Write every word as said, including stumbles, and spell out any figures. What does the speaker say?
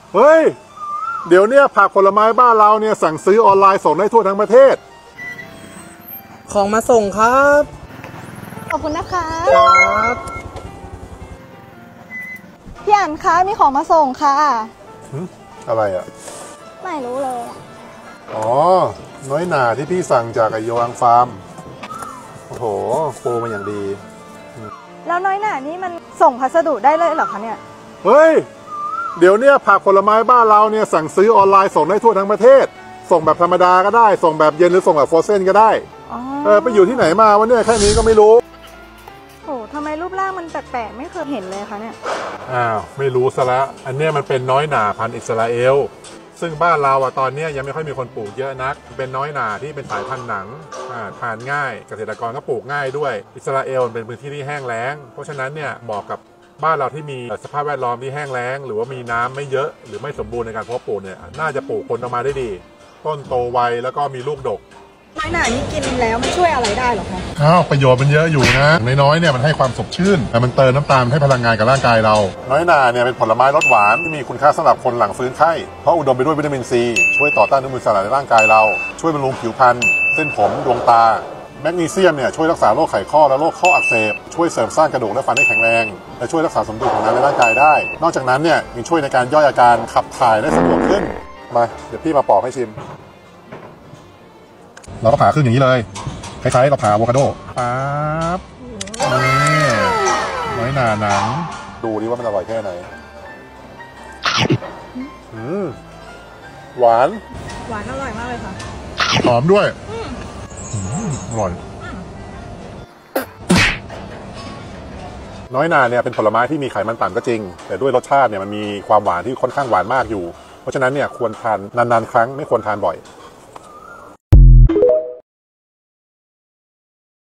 เฮ้ยเดี๋ยวเนี้ยผักผลไม้บ้านเราเนี่ยสั่งซื้อออนไลน์ส่งได้ทั่วทั้งประเทศของมาส่งครับขอบคุณนะคะครับพี่อั๋นคะมีของมาส่งค่ะอะไรอ่ะไม่รู้เลยอ๋อน้อยหนาที่พี่สั่งจากไอโยอังฟาร์มโอ้โหโปรมาอย่างดีแล้วน้อยหนานี่มันส่งพัสดุได้เลยเหรอคะเนี่ยเฮ้ยเดี๋ยวเนี้ยผักผลไม้บ้านเราเนี่ยสั่งซื้อออนไลน์ส่งได้ทั่วทั้งประเทศส่งแบบธรรมดาก็ได้ส่งแบบเย็นหรือส่งแบบโฟรเซนก็ได้เออไปอยู่ที่ไหนมาวะเนี่ยแค่นี้ก็ไม่รู้โอ้ทำไมรูปร่างมันแปลกๆไม่เคยเห็นเลยคะเนี่ยอ้าวไม่รู้ซะละอันเนี้ยมันเป็นน้อยหนาพันธุ์อิสราเอลซึ่งบ้านเราอะตอนนี้ยังไม่ค่อยมีคนปลูกเยอะนักเป็นน้อยหนาที่เป็นสายพันธุ์หนังทานง่ายเกษตรกรก็ปลูกง่ายด้วยอิสราเอลเป็นพื้นที่ที่แห้งแล้งเพราะฉะนั้นเนี่ยเหมาะกับบ้านเราที่มีสภาพแวดล้อมที่แห้งแล้งหรือว่ามีน้ำไม่เยอะหรือไม่สมบูรณ์ในการเพาะปลูกเนี่ยน่าจะปลูกผลออกมาได้ดีต้นโตไวแล้วก็มีลูกดกน้อยหนานี่กินแล้วมันช่วยอะไรได้หรอคะอ้าวประโยชน์มันเยอะอยู่นะน้อยๆเนี่ยมันให้ความสดชื่นแต่มันเติมน้ำตาลให้พลังงานกับร่างกายเราน้อยหนาเนี่ยเป็นผลไม้รสหวานที่มีคุณค่าสำหรับคนหลังฟื้นไข้เพราะอุดมไปด้วยวิตามินซีช่วยต่อต้านอนุมูลอิสระในร่างกายเราช่วยบำรุงผิวพรรณเส้นผมดวงตาแมกนีเซียมเนี่ยช่วยรักษาโรคไขข้อและโรคข้ออักเสบช่วยเสริมสร้างกระดูกและฟันให้แข็งแรงและช่วยรักษาสมดุลของน้ำในร่างกายได้นอกจากนั้นเนี่ยยังช่วยในการย่อยอาการขับถ่ายได้สะดวกขึ้นมาเดี๋ยวพี่มาปอกให้ชิมเราก็ผ่าครึ่งอย่างนี้เลยคล้ายๆกับผ่าอะโวคาโดปั๊บนี่น้อยหนาหนังดูดิว่ามันอร่อยแค่ไหนอืมหวานหวานอร่อยมากเลยค่ะหอมด้วยอร่อยน้อยหนาเนี่ยเป็นผลไม้ที่มีไขมันต่ำก็จริงแต่ด้วยรสชาติเนี่ยมันมีความหวานที่ค่อนข้างหวานมากอยู่เพราะฉะนั้นเนี่ยควรทานนานๆครั้งไม่ควรทานบ่อย